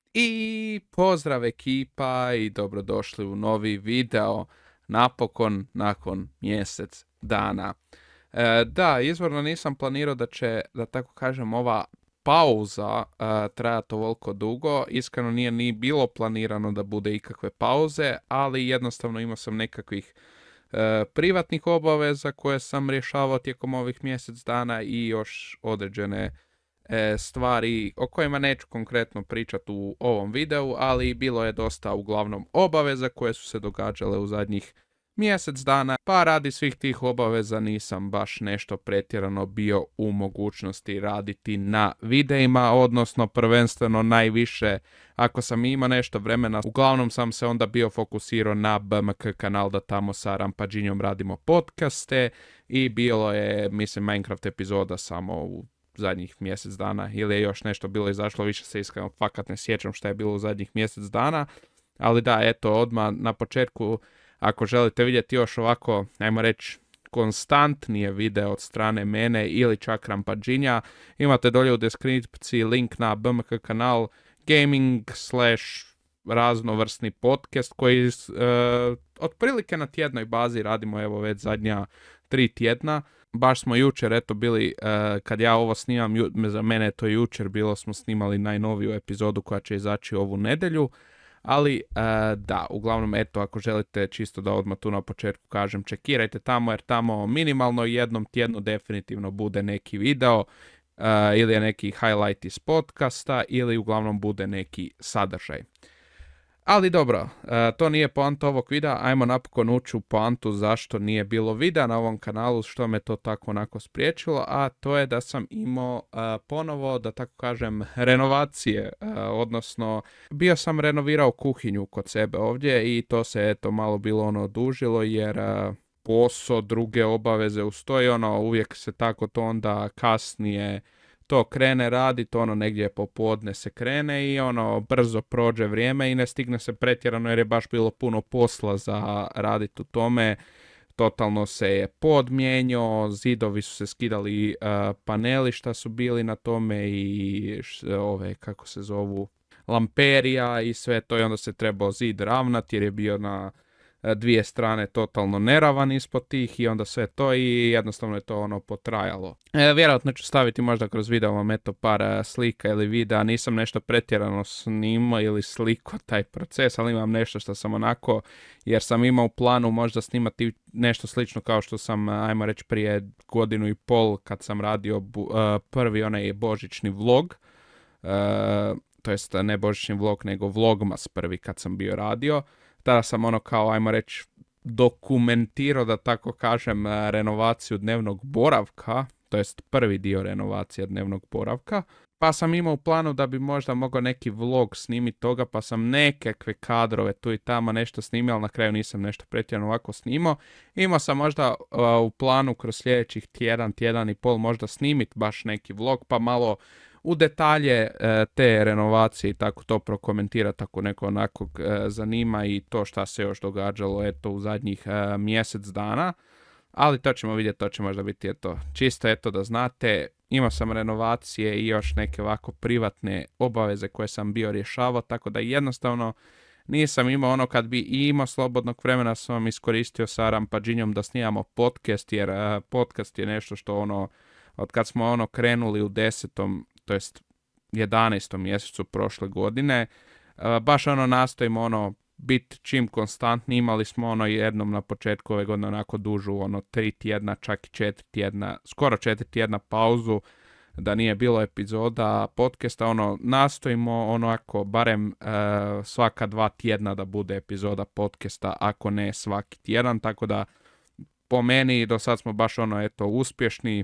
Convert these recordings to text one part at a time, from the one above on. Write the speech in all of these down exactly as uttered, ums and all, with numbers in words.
I pozdrav ekipa i dobrodošli u novi video, napokon nakon mjesec dana. E, da, izvorno nisam planirao da će, da tako kažem, ova pauza e, trajati ovoliko dugo. Iskreno nije ni bilo planirano da bude ikakve pauze, ali jednostavno imao sam nekakvih e, privatnih obaveza koje sam rješavao tijekom ovih mjesec dana i još određene stvari o kojima neću konkretno pričati u ovom videu, ali bilo je dosta uglavnom obaveza koje su se događale u zadnjih mjesec dana, pa radi svih tih obaveza nisam baš nešto pretjerano bio u mogućnosti raditi na videima, odnosno prvenstveno najviše ako sam imao nešto vremena, uglavnom sam se onda bio fokusirao na B M K kanal da tamo sa Rampađinjom radimo podcaste i bilo je, mislim, Minecraft epizoda samo u zadnjih mjesec dana ili je još nešto bilo izašlo, više se iskreno fakat ne sjećam šta je bilo u zadnjih mjesec dana, ali da, eto, odmah na početku, ako želite vidjeti još ovako, ajmo reći, konstantnije video od strane mene ili čak Rampađinja, imate dolje u deskripciji link na B M K kanal gaming slash raznovrsni podcast koji uh, otprilike na tjednoj bazi radimo evo već zadnja tri tjedna. Baš smo jučer, eto, bili, uh, kad ja ovo snimam, ju, za mene je to jučer bilo, smo snimali najnoviju epizodu koja će izaći ovu nedjelju, ali uh, da, uglavnom, eto, ako želite čisto da odmah tu na početku kažem, čekirajte tamo, jer tamo minimalno jednom tjednu definitivno bude neki video, uh, ili je neki highlight iz podcasta, ili uglavnom bude neki sadržaj. Ali dobro, to nije poanta ovog videa, ajmo napokon ući u poantu zašto nije bilo videa na ovom kanalu, što me to tako onako spriječilo, a to je da sam imao ponovo, da tako kažem, renovacije, odnosno bio sam renovirao kuhinju kod sebe ovdje i to se eto malo bilo ono odužilo jer posao, druge obaveze ustoji, ono uvijek se tako to onda kasnije to krene raditi, ono negdje popodne se krene i ono brzo prođe vrijeme i ne stigne se pretjerano jer je baš bilo puno posla za raditi u tome. Totalno se je pod mijenjao, zidovi su se skidali, uh, paneli šta su bili na tome i š, ove, kako se zovu, lamperija i sve to i onda se trebao zid ravnati jer je bio na dvije strane totalno neravan ispod tih i onda sve to i jednostavno je to ono potrajalo. E, vjerojatno ću staviti možda kroz video vam eto par slika ili videa, nisam nešto pretjerano snimao ili sliko taj proces, ali imam nešto što sam onako, jer sam imao u planu možda snimati nešto slično kao što sam, ajmo reći, prije godinu i pol kad sam radio bu, uh, prvi onaj božićni vlog, uh, to jest ne božićni vlog nego vlogmas prvi kad sam bio radio. Tada sam ono kao, ajmo reći, dokumentirao, da tako kažem, renovaciju dnevnog boravka, to jest prvi dio renovacije dnevnog boravka. Pa sam imao u planu da bi možda mogao neki vlog snimiti toga, pa sam nekakve kadrove tu i tamo nešto snimio, ali na kraju nisam nešto pretjerano ovako snimao. Imao sam možda uh, u planu kroz sljedećih tjedan, tjedan i pol možda snimiti baš neki vlog, pa malo u detalje e, te renovacije i tako to prokomentirati ako neko onako e, zanima i to šta se još događalo eto u zadnjih e, mjesec dana. Ali to ćemo vidjeti, to će možda biti eto, čisto eto da znate. Imao sam renovacije i još neke ovako privatne obaveze koje sam bio rješavao, tako da jednostavno nisam imao ono kad bi imao slobodnog vremena sam iskoristio sa Rampađinjom da snimamo podcast, jer e, podcast je nešto što ono, od kad smo ono krenuli u desetom to jest jedanaestom mjesecu prošle godine, uh, baš ono nastojimo ono biti čim konstantni, imali smo ono jednom na početku ove godine onako dužu, ono tri tjedna, čak i četiri tjedna, skoro četiri tjedna pauzu, da nije bilo epizoda podcasta, ono nastojimo onako barem uh, svaka dva tjedna da bude epizoda podcasta, ako ne svaki tjedan, tako da po meni do sad smo baš ono eto uspješni.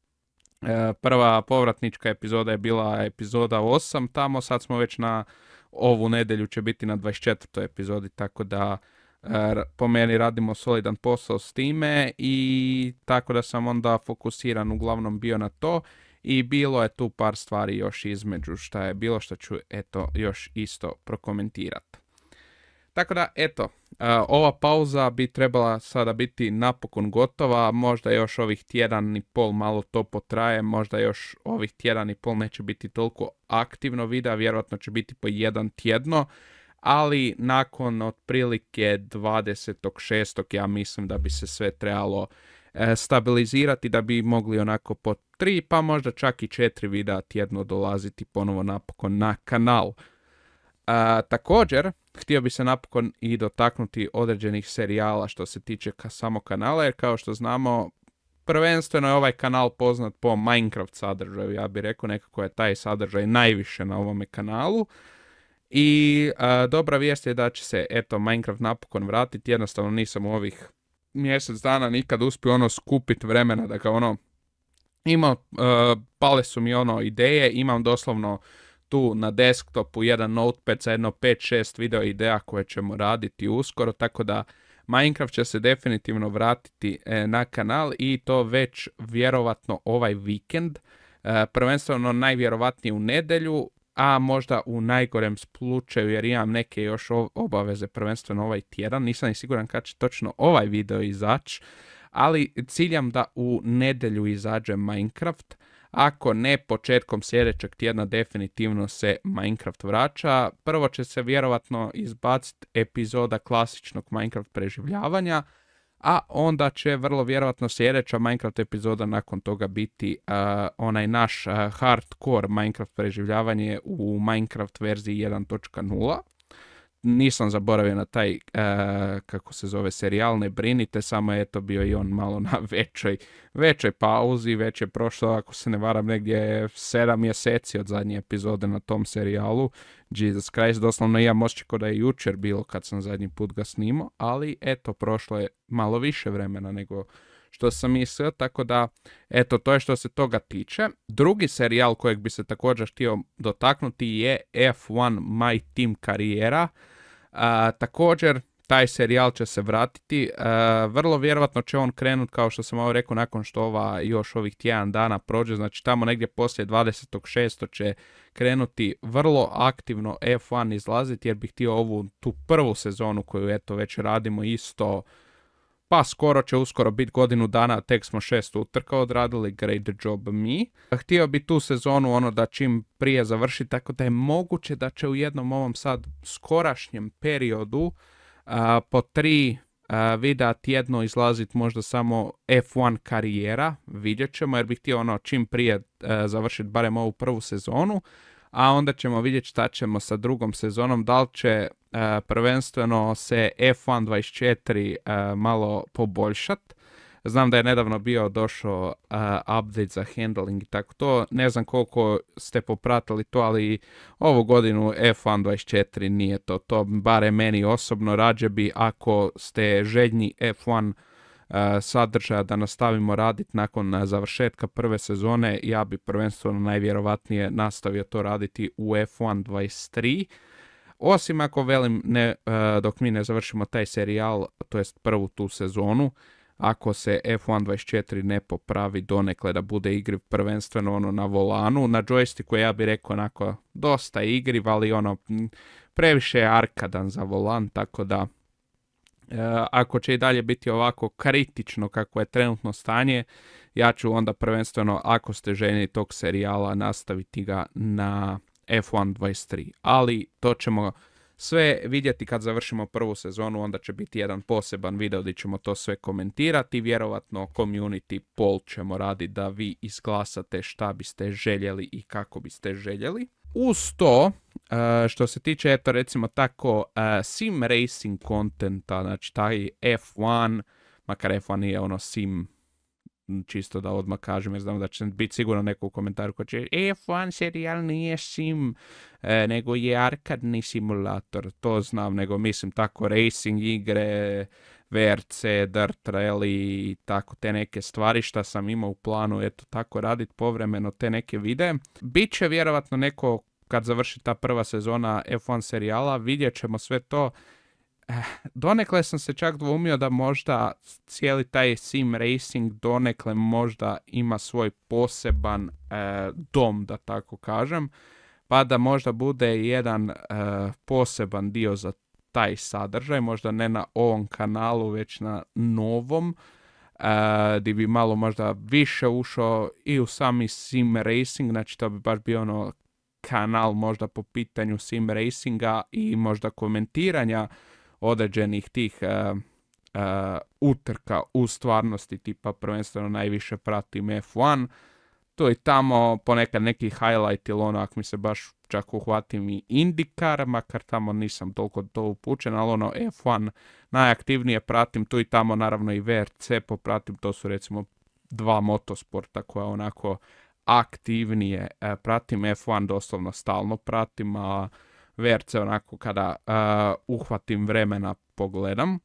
Prva povratnička epizoda je bila epizoda osam, tamo sad smo već na ovu nedjelju će biti na dvadeset četvrtoj epizodi, tako da po meni radimo solidan posao s time i tako da sam onda fokusiran uglavnom bio na to i bilo je tu par stvari još između šta je bilo što ću eto još isto prokomentirati. Tako da, eto, ova pauza bi trebala sada biti napokon gotova, možda još ovih tjedan i pol malo to potraje, možda još ovih tjedan i pol neće biti toliko aktivno videa, vjerojatno će biti po jedan tjedno, ali nakon otprilike dvadesetog šestog ja mislim da bi se sve trebalo e, stabilizirati, da bi mogli onako po tri pa možda čak i četiri videa tjedno dolaziti ponovo napokon na kanal. A, također, htio bi se napokon i dotaknuti određenih serijala što se tiče ka samo kanala, jer kao što znamo, prvenstveno je ovaj kanal poznat po Minecraft sadržaju, ja bih rekao nekako je taj sadržaj najviše na ovome kanalu. I a, dobra vijest je da će se, eto, Minecraft napokon vratiti, jednostavno nisam u ovih mjesec dana nikad uspio ono skupiti vremena da ga ono, imao, uh, pale su mi ono ideje, imam doslovno tu na desktopu jedan notepad sa jedno pet šest video ideja koje ćemo raditi uskoro, tako da Minecraft će se definitivno vratiti e, na kanal i to već vjerovatno ovaj vikend, e, prvenstveno najvjerovatnije u nedjelju, a možda u najgorem slučaju jer imam neke još obaveze prvenstveno ovaj tjedan, nisam ni siguran kad će točno ovaj video izaći, ali ciljam da u nedjelju izađe Minecraft. Ako ne, početkom sljedećeg tjedna definitivno se Minecraft vraća. Prvo će se vjerovatno izbaciti epizoda klasičnog Minecraft preživljavanja, a onda će vrlo vjerovatno sljedeća Minecraft epizoda nakon toga biti uh, onaj naš uh, hardcore Minecraft preživljavanje u Minecraft verziji jedan točka nula. Nisam zaboravio na taj, uh, kako se zove, serijal, ne brinite, samo je to bio i on malo na većoj, većoj pauzi, već je prošlo, ako se ne varam, negdje sedam mjeseci od zadnje epizode na tom serijalu. Jesus Christ, doslovno imam osjećaj kao da je jučer bilo kad sam zadnji put ga snimao, ali eto, prošlo je malo više vremena nego što sam mislio, tako da, eto, to je što se toga tiče. Drugi serijal kojeg bi se također htio dotaknuti je F jedan My Team karijera. A, također, taj serijal će se vratiti. A, vrlo vjerovatno će on krenut, kao što sam ovo rekao, nakon što ova još ovih tjedan dana prođe, znači tamo negdje poslije dvadesetog šestog će krenuti vrlo aktivno F jedan izlaziti, jer bih htio ovu tu prvu sezonu koju eto već radimo isto, pa skoro će uskoro biti godinu dana, tek smo šest utrka odradili, great job me. Htio bi tu sezonu ono da čim prije završi, tako da je moguće da će u jednom ovom sad skorašnjem periodu a, po tri a, videa tjedno izlaziti možda samo F jedan karijera, vidjet ćemo, jer bih htio ono čim prije a, završiti barem ovu prvu sezonu, a onda ćemo vidjeti šta ćemo sa drugom sezonom, da li će uh, prvenstveno se F jedan dvadeset četiri uh, malo poboljšat. Znam da je nedavno bio došao uh, update za handling i tako to, ne znam koliko ste popratili to, ali ovu godinu F jedan dvadeset četiri nije to, to bare meni osobno, rađe bi ako ste željni F jedan Uh, sadržaja da nastavimo raditi nakon uh, završetka prve sezone, ja bi prvenstveno najvjerovatnije nastavio to raditi u F jedan dvadeset tri, osim ako velim ne, uh, dok mi ne završimo taj serijal, to jest prvu tu sezonu, ako se F jedan dvadeset četiri ne popravi donekle da bude igriv prvenstveno ono na volanu, na joysticku ja bih rekao onako dosta igriv, ali ono previše je arkadan za volan, tako da Uh, ako će i dalje biti ovako kritično kako je trenutno stanje, ja ću onda prvenstveno, ako ste željni tog serijala, nastaviti ga na F jedan dvadeset tri. Ali to ćemo sve vidjeti kad završimo prvu sezonu, onda će biti jedan poseban video gdje ćemo to sve komentirati. Vjerovatno community poll ćemo raditi da vi izglasate šta biste željeli i kako biste željeli. Uz to, uh, što se tiče, eto recimo tako, uh, sim racing kontenta, znači taj F jedan, makar F jedan je ono sim, čisto da odmah kažem, jer znam da će biti sigurno neko u komentaru ko će F jedan serijal nije sim, e, nego je arkadni simulator, to znam, nego mislim tako racing igre, V R C, Dirt Rally i tako te neke stvari što sam imao u planu, eto tako raditi povremeno te neke videe. Biće vjerovatno neko kad završi ta prva sezona F jedan serijala, vidjet ćemo sve to. Donekle sam se čak dvoumio da možda cijeli taj sim racing donekle možda ima svoj poseban e, dom, da tako kažem, pa da možda bude jedan e, poseban dio za taj sadržaj, možda ne na ovom kanalu, već na novom, uh, gdje bi malo možda više ušao i u sami sim racing, znači to bi baš bio ono kanal možda po pitanju sim racinga i možda komentiranja određenih tih uh, uh, utrka u stvarnosti, tipa prvenstveno najviše pratim F jedan, tu i tamo ponekad neki highlight ili ono, ako mi se baš čak uhvatim i IndyCar, makar tamo nisam toliko to upućen, ali ono F jedan najaktivnije pratim, tu i tamo naravno i V R C popratim, to su recimo dva motosporta koja onako aktivnije e, pratim. F jedan doslovno stalno pratim, a V R C onako kada uh, uhvatim vremena pogledam.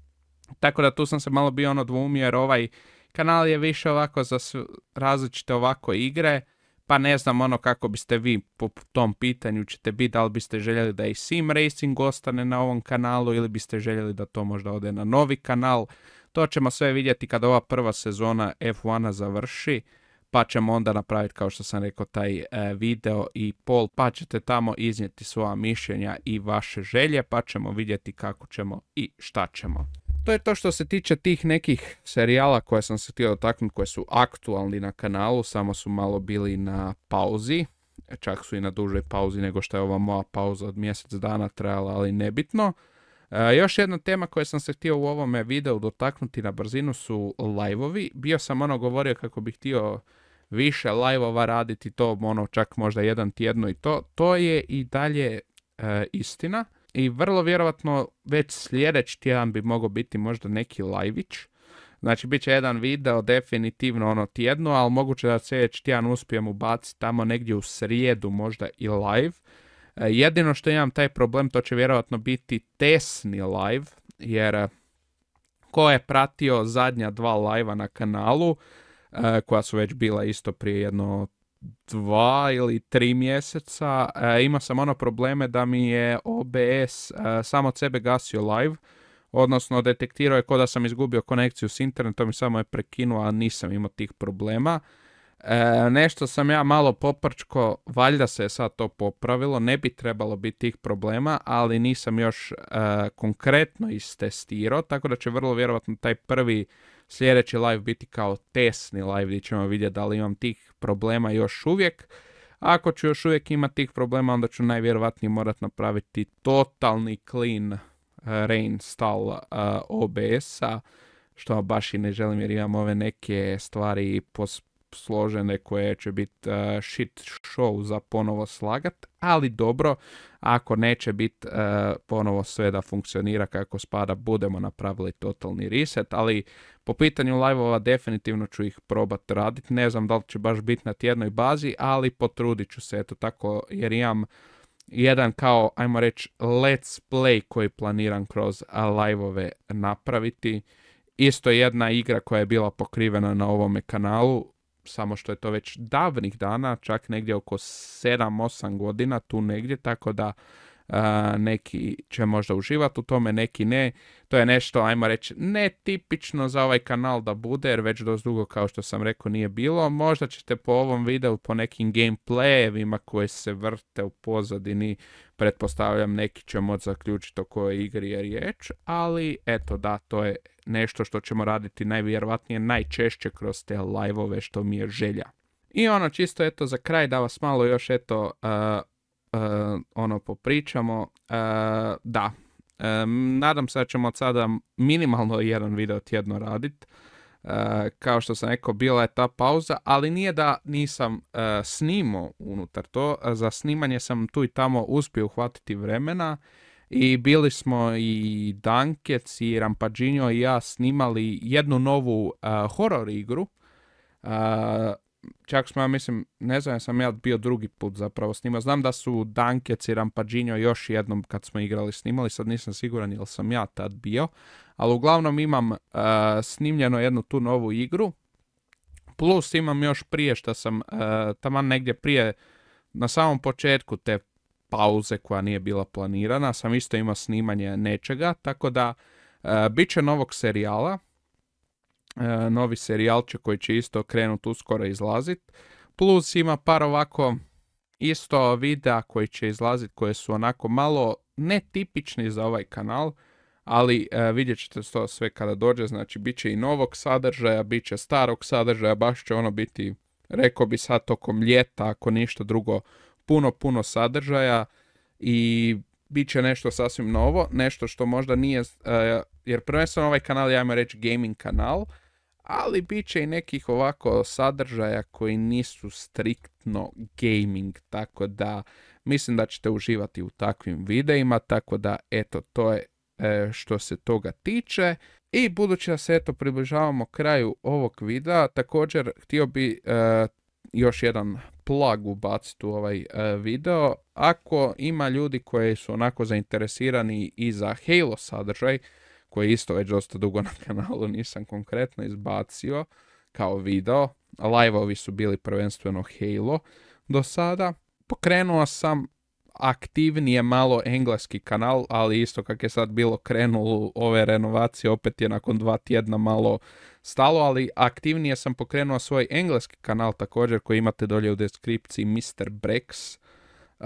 Tako da tu sam se malo bio ono dvoumio, jer ovaj kanal je više ovako za različite ovako igre, pa ne znam ono kako biste vi po tom pitanju ćete biti, da li biste željeli da i sim racing ostane na ovom kanalu ili biste željeli da to možda ode na novi kanal. To ćemo sve vidjeti kada ova prva sezona F jedan završi, pa ćemo onda napraviti, kao što sam rekao, taj e, video i poll, pa ćete tamo iznijeti svoja mišljenja i vaše želje, pa ćemo vidjeti kako ćemo i šta ćemo. To je to što se tiče tih nekih serijala koje sam se htio dotaknuti, koje su aktualni na kanalu, samo su malo bili na pauzi, čak su i na dužoj pauzi nego što je ova moja pauza od mjesec dana trajala, ali nebitno. E, još jedna tema koju sam se htio u ovome videu dotaknuti na brzinu su live-ovi. Bio sam ono govorio kako bih htio više live-ova raditi, to ono čak možda jedan tjedno i to. To je i dalje e, istina. I vrlo vjerovatno već sljedeći tjedan bi mogao biti možda neki live-ić. Znači bit će jedan video definitivno ono tjedno, ali moguće da sljedeći tjedan uspijem ubaciti tamo negdje u srijedu možda i live. E, jedino što imam taj problem, to će vjerovatno biti tesni live, jer e, ko je pratio zadnja dva live-a na kanalu, e, koja su već bila isto prije jedno dva ili tri mjeseca, e, imao sam ono probleme da mi je O B S e, samo od sebe gasio live, odnosno detektirao je ko da sam izgubio konekciju s internetom i samo je prekinuo, a nisam imao tih problema. E, nešto sam ja malo poprčko, valjda se je sad to popravilo, ne bi trebalo biti tih problema, ali nisam još e, konkretno istestirao, tako da će vrlo vjerovatno taj prvi sljedeći live biti kao testni live gdje ćemo vidjeti da li imam tih problema još uvijek. Ako ću još uvijek imati tih problema, onda ću najvjerovatnije morati napraviti totalni clean uh, reinstall uh, O B S-a, što baš i ne želim jer imam ove neke stvari posložene koje će biti uh, shit show za ponovo slagat, ali dobro, ako neće biti uh, ponovo sve da funkcionira kako spada, budemo napravili totalni reset, ali po pitanju live-ova definitivno ću ih probati raditi, ne znam da li će baš biti na tjednoj bazi, ali potrudit ću se, eto tako, jer imam jedan kao, ajmo reći, let's play koji planiram kroz live-ove napraviti. Isto jedna igra koja je bila pokrivena na ovome kanalu, samo što je to već davnih dana, čak negdje oko sedam osam godina, tu negdje, tako da uh, neki će možda uživati u tome, neki ne. To je nešto, ajmo reći, netipično za ovaj kanal da bude, jer već dosta dugo, kao što sam rekao, nije bilo. Možda ćete po ovom videu, po nekim gameplayevima koje se vrte u pozadini, pretpostavljam neki će moći zaključiti o kojoj igri je riječ, ali eto da, to je nešto što ćemo raditi najvjerojatnije najčešće kroz te live-ove, što mi je želja. I ono čisto eto za kraj da vas malo još eto uh, uh, ono popričamo. Uh, da, um, nadam se da ćemo od sada minimalno jedan video tjedno raditi. Uh, kao što sam rekao, bila je ta pauza, ali nije da nisam uh, snimao unutar to. Za snimanje sam tu i tamo uspio uhvatiti vremena i bili smo i Dankec i Rampađinjo i ja snimali jednu novu uh, horror igru. Uh, čak smo, ja mislim, ne znam, sam ja bio drugi put zapravo snimao. Znam da su Dankec i Rampađinjo još jednom kad smo igrali snimali, sad nisam siguran jel sam ja tad bio. Ali uglavnom imam uh, snimljeno jednu tu novu igru. Plus imam još prije što sam uh, taman negdje prije na samom početku te pauze koja nije bila planirana, sam isto imao snimanje nečega, tako da uh, bit će novog serijala, uh, novi serijalče koji će isto krenuti uskoro izlaziti, plus ima par ovako isto videa koji će izlaziti koje su onako malo netipični za ovaj kanal, ali uh, vidjet ćete to sve kada dođe, znači bit će i novog sadržaja, bit će starog sadržaja, baš će ono biti, rekao bi sad tokom ljeta, ako ništa drugo, puno, puno sadržaja i bit će nešto sasvim novo, nešto što možda nije, uh, jer prvenstveno ovaj kanal, ja imam reći gaming kanal, ali bit će i nekih ovako sadržaja koji nisu striktno gaming, tako da mislim da ćete uživati u takvim videima, tako da eto, to je e, što se toga tiče. I budući da se eto približavamo kraju ovog videa, također htio bi e, još jedan plug ubaciti u ovaj e, video. Ako ima ljudi koji su onako zainteresirani i za Halo sadržaj, koji isto već dosta dugo na kanalu nisam konkretno izbacio kao video, live-ovi su bili prvenstveno Halo do sada. Pokrenuo sam aktivnije malo engleski kanal, ali isto kak je sad bilo krenulo ove renovacije, opet je nakon dva tjedna malo stalo, ali aktivnije sam pokrenuo svoj engleski kanal također koji imate dolje u deskripciji, mister Brex. Uh,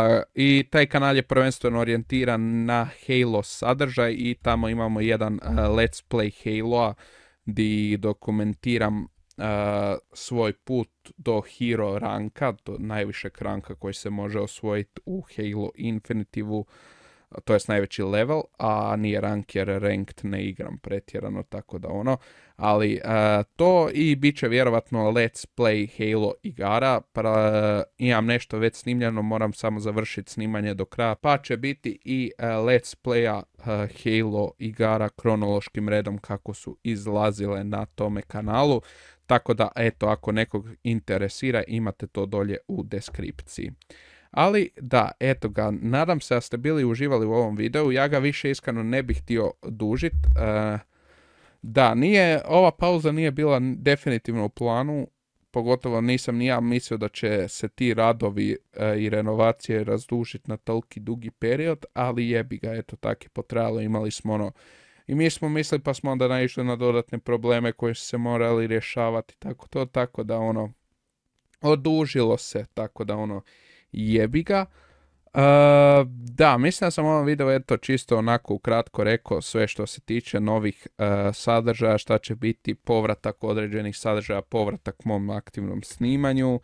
I taj kanal je prvenstveno orijentiran na Halo sadržaj i tamo imamo jedan uh, let's play Halo-a gdje dokumentiram uh, svoj put do hero ranka, do najvišeg ranka koji se može osvojiti u Halo Infinite-u, to je najveći level, a nije rank jer ranked ne igram pretjerano, tako da ono, ali uh, to i bit će vjerovatno let's play Halo igara, pa uh, imam nešto već snimljeno, moram samo završiti snimanje do kraja, pa će biti i uh, let's playa uh, Halo igara kronološkim redom kako su izlazile na tome kanalu, tako da eto, ako nekog interesira, imate to dolje u deskripciji. Ali da, eto ga, nadam se da ste bili uživali u ovom videu, ja ga više iskreno ne bih htio dužit. Uh, da, nije, ova pauza nije bila definitivno u planu, pogotovo nisam ni ja mislio da će se ti radovi uh, i renovacije razdužiti na toliki dugi period, ali jebi ga, eto tak je potrajalo, imali smo ono, i mi smo mislili pa smo onda naišli na dodatne probleme koje su se morali rješavati, tako to, tako da ono, odužilo se, tako da ono, jebi ga. Uh, da, mislim da sam u ovom videu eto čisto onako ukratko rekao sve što se tiče novih uh, sadržaja, šta će biti povratak određenih sadržaja, povratak mom aktivnom snimanju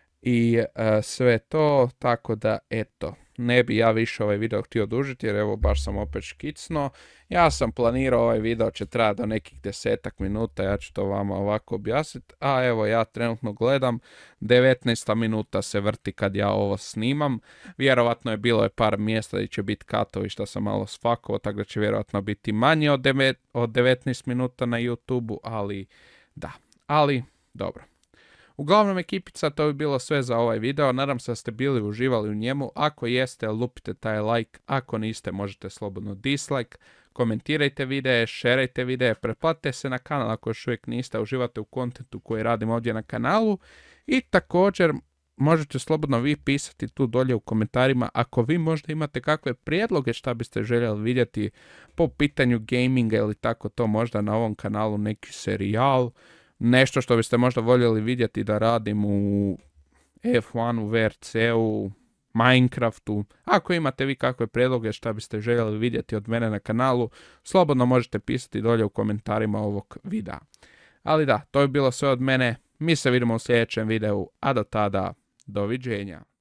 i uh, sve to, tako da eto, ne bi ja više ovaj video htio dužiti jer evo baš sam opet škicno. Ja sam planirao ovaj video će trajati do nekih desetak minuta, ja ću to vama ovako objasniti, a evo ja trenutno gledam, devetnaest minuta se vrti kad ja ovo snimam, vjerovatno je bilo je par mjesta gdje će biti katovi što sam malo sfakovao, tako da će vjerovatno biti manje od, od devetnaest minuta na YouTube-u, ali da, ali dobro. Uglavnom ekipica, to bi bilo sve za ovaj video, nadam se da ste bili uživali u njemu, ako jeste lupite taj like, ako niste možete slobodno dislike, komentirajte videe, šerajte videe, pretplatite se na kanal ako još uvijek niste, uživate u kontentu koji radim ovdje na kanalu i također možete slobodno vi pisati tu dolje u komentarima ako vi možda imate kakve prijedloge šta biste željeli vidjeti po pitanju gaminga ili tako to možda na ovom kanalu neki serijal, nešto što biste možda voljeli vidjeti da radim u F jedan, u V R C-u, Minecraftu. Ako imate vi kakve prijedloge šta biste željeli vidjeti od mene na kanalu, slobodno možete pisati dolje u komentarima ovog videa. Ali da, to je bilo sve od mene. Mi se vidimo u sljedećem videu, a do tada, doviđenja.